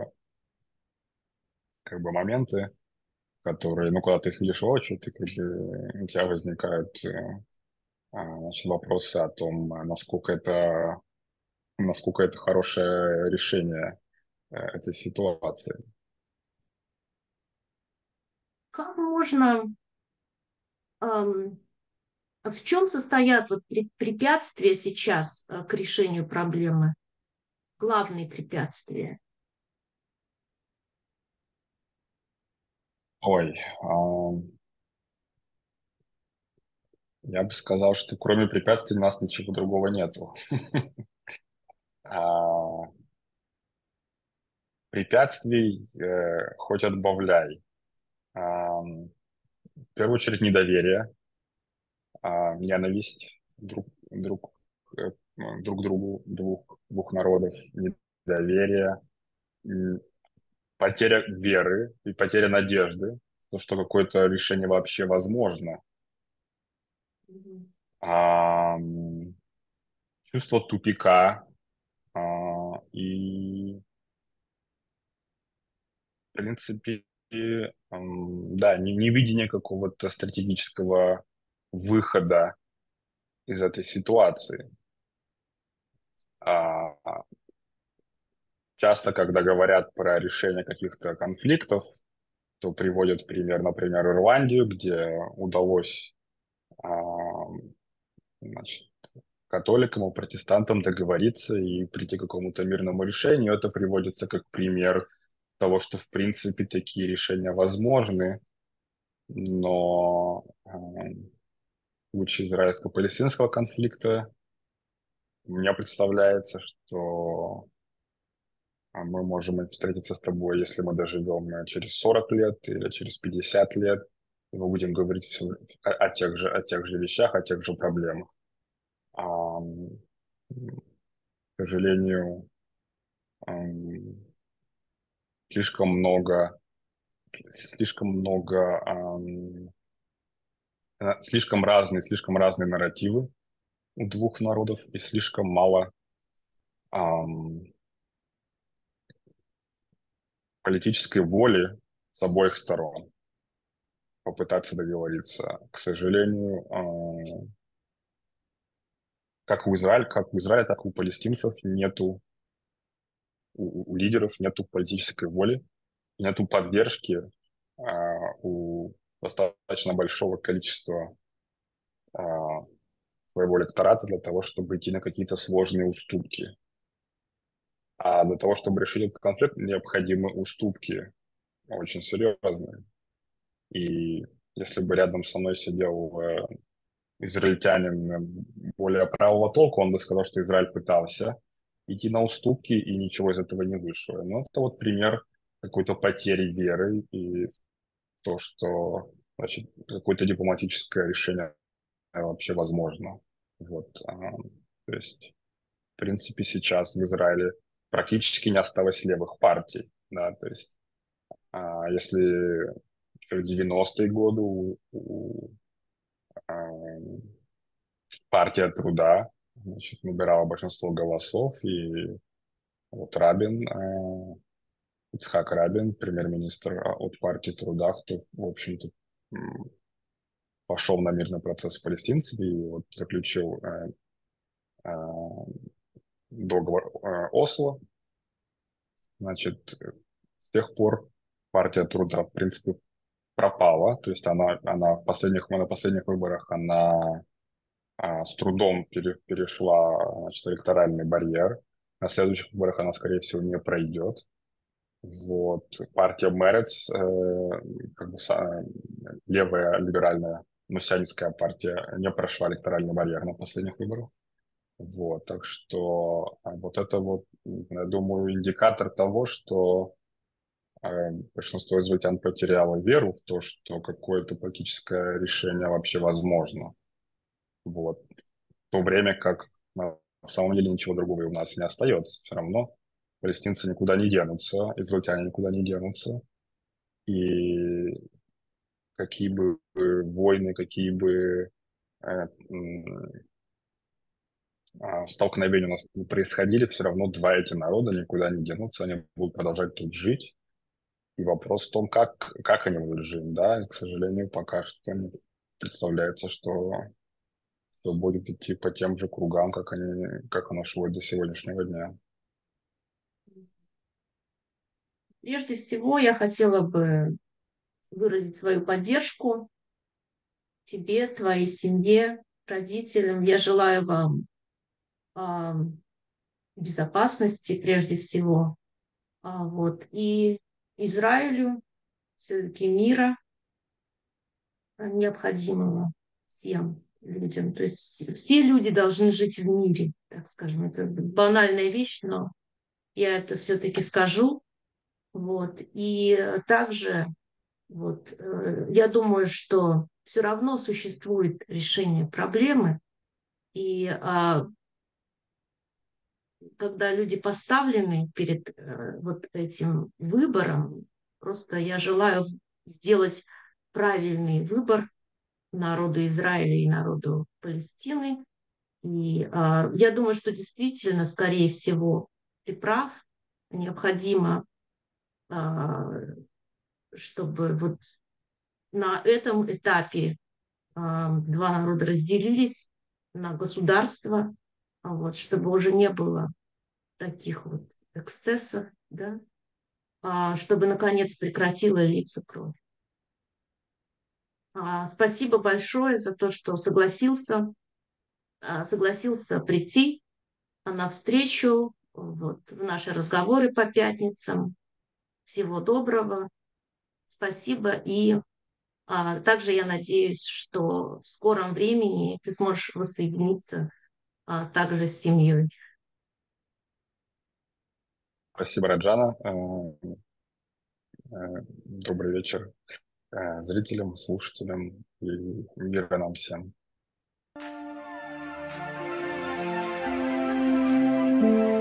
как бы моменты, которые, ну, когда ты их видишь воочию, ты как бы, у тебя возникают значит, вопросы о том, насколько это хорошее решение этой ситуации. Как можно, в чем состоят вот препятствия сейчас к решению проблемы? Главные препятствия. Ой, я бы сказал, что кроме препятствий у нас ничего другого нету. А, Препятствий хоть отбавляй. В первую очередь недоверие, ненависть э, друг к другу двух народов, недоверие, потеря веры и потеря надежды, что какое-то решение вообще возможно. Мгм. Ам, Чувство тупика, и, в принципе, да, невидение какого-то стратегического выхода из этой ситуации. А, Часто, когда говорят про решение каких-то конфликтов, то приводят пример, например, Ирландию, где удалось, а, значит, католикам и протестантам договориться и прийти к какому-то мирному решению. Это приводится как пример того, что в принципе такие решения возможны, но в случае израильско-палестинского конфликта мне представляется, что мы можем встретиться с тобой, если мы доживем через 40 лет или через 50 лет, и мы будем говорить все о тех же вещах, о тех же проблемах. К сожалению, ам, слишком много, слишком много, слишком разные нарративы у двух народов и слишком мало ам, политической воли с обоих сторон попытаться договориться. К сожалению, как у Израиля, так и у палестинцев нету, у лидеров нету политической воли, нету поддержки у достаточно большого количества а, своего электората для того, чтобы идти на какие-то сложные уступки. А для того, чтобы решить этот конфликт, необходимы уступки очень серьезные. И если бы рядом со мной сидел израильтянин более правого толка, он бы сказал, что Израиль пытался идти на уступки, и ничего из этого не вышло. Но это вот пример какой-то потери веры и то, что, значит, какое-то дипломатическое решение вообще возможно. Вот. То есть, в принципе, сейчас в Израиле практически не осталось левых партий. Да, то есть, если еще в 90-е годы а, партия труда, значит, набирала большинство голосов, и вот Рабин, Ицхак Рабин, премьер-министр от партии труда, кто, в общем-то, пошел на мирный процесс с палестинцами и вот заключил э, договор Осло. Значит, с тех пор партия труда, в принципе, пропала. То есть на последних выборах она с трудом перешла, значит, электоральный барьер. На следующих выборах она, скорее всего, не пройдет. Вот. Партия Мерец, как бы левая либеральная мессианская партия, не прошла электоральный барьер на последних выборах. Вот. Так что вот это вот, я думаю, индикатор того, что большинство израильтян потеряло веру в то, что какое-то политическое решение вообще возможно. Вот. В то время как на самом деле ничего другого и у нас не остается. Все равно палестинцы никуда не денутся, израильтяне никуда не денутся. И какие бы войны, какие бы э, столкновения у нас не происходили, все равно два эти народа никуда не денутся, они будут продолжать тут жить. И вопрос в том, как они будут жить, да, и, к сожалению, пока что не представляется, что все будет идти по тем же кругам, как оно шло до сегодняшнего дня. Прежде всего, я хотела бы выразить свою поддержку тебе, твоей семье, родителям. Я желаю вам а, безопасности прежде всего. Вот. И Израилю все-таки мира необходимого всем людям. То есть все люди должны жить в мире, так скажем. Это банальная вещь, но я это все-таки скажу. Вот. И также вот, я думаю, что все равно существует решение проблемы. И когда люди поставлены перед вот этим выбором, просто я желаю сделать правильный выбор народу Израиля и народу Палестины. И я думаю, что действительно, скорее всего, ты прав, необходимо, а, чтобы вот на этом этапе два народа разделились на государства, вот, чтобы уже не было таких вот эксцессов, да, чтобы, наконец, прекратила литься кровь. Спасибо большое за то, что согласился согласился прийти на встречу, вот, в наши разговоры по пятницам. Всего доброго, спасибо. И также я надеюсь, что в скором времени ты сможешь воссоединиться также с семьей. Спасибо, Раджана. Добрый вечер зрителям, слушателям и мира нам всем.